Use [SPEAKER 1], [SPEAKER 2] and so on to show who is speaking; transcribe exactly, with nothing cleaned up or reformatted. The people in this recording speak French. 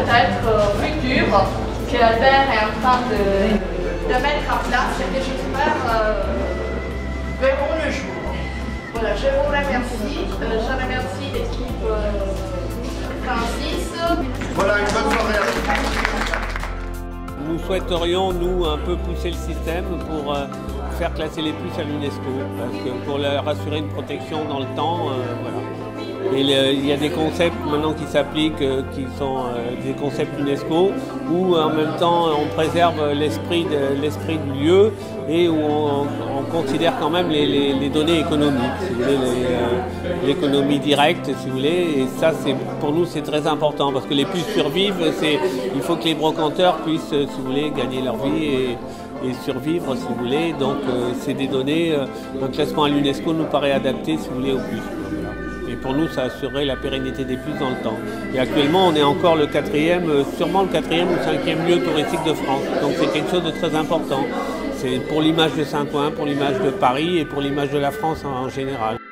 [SPEAKER 1] peut-être euh, futur que la Terre est en train de, de mettre en place et que j'espère euh, verront le jour. Voilà, je vous remercie. Euh, je remercie l'équipe euh, Francis.
[SPEAKER 2] Voilà, une bonne soirée à vous.
[SPEAKER 3] Nous souhaiterions, nous, un peu pousser le système pour euh, faire classer les puces à l'UNESCO, parce que pour leur assurer une protection dans le temps, euh, voilà. Et le, il y a des concepts maintenant qui s'appliquent, euh, qui sont euh, des concepts UNESCO, où en même temps on préserve l'esprit de, l'esprit du lieu et où on, on considère quand même les, les, les données économiques, si vous voulez, les, euh, l'économie directe, si vous voulez. Et ça, c'est, pour nous, c'est très important parce que les puces survivent. C'est, il faut que les brocanteurs puissent, si vous voulez, gagner leur vie et, et survivre, si vous voulez. Donc, euh, c'est des données. Euh, un classement à l'UNESCO nous paraît adapté, si vous voulez, aux puces. Et pour nous, ça assurerait la pérennité des puces dans le temps. Et actuellement, on est encore le quatrième, sûrement le quatrième ou cinquième lieu touristique de France. Donc c'est quelque chose de très important. C'est pour l'image de Saint-Ouen, pour l'image de Paris et pour l'image de la France en général.